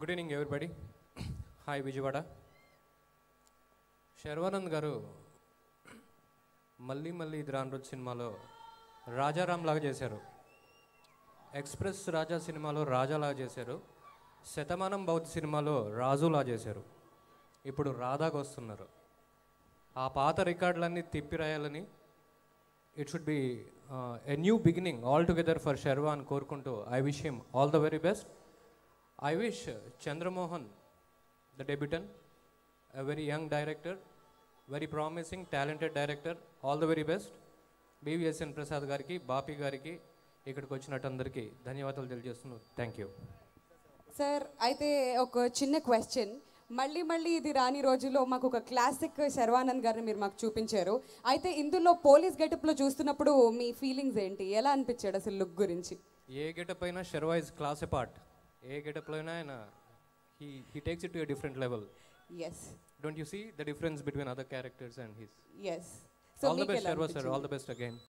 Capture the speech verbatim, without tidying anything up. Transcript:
Good evening everybody. Hi Vijayawada. Sharwanand garu మళ్ళీ మళ్ళీ ఇది రాను రోజు సినిమాలో రాజారాం లాగా చేశారు. ఎక్స్ప్రెస్ రాజా సినిమాలో రాజాలాగా చేశారు. శతమానం బౌద్ధ సినిమాలో రాజులా చేశారు. ఇప్పుడు రాధాకు వస్తున్నారు. ఆ పాత రికార్డులన్నీ తిప్పి రాయాలని, it should be a new beginning all together for Sharwa అని కోరుకుంటూ I wish him all the very best. I wish Chandra Mohan, the debutant, a very young director, very promising, talented director, all the very best. B V S N Prasad gariki, Bapi gariki, ikkadiki vachinattandariki ధన్యవాదాలు తెలియజేస్తున్నాను. Thank you sir. అయితే ఒక చిన్న question, మళ్ళీ మళ్ళీ ఇది రాని రోజుల్లో మాకు ఒక క్లాసిక్ శర్వానంద్ గారిని మీరు మాకు చూపించారు. అయితే ఇందులో పోలీస్ గెటప్లో చూస్తున్నప్పుడు మీ ఫీలింగ్స్ ఏంటి, ఎలా అనిపించాడు అసలు లుక్ గురించి? ఏ గెటప్ అయినా శర్వా ఇస్ క్లాస్ అపార్ట్. ఏ గెటప్లో అయినా ఆయన he he takes it to a different level. Yes. Don't you see the difference between other characters and his? Yes. All the best Sharwa sir, all the best again.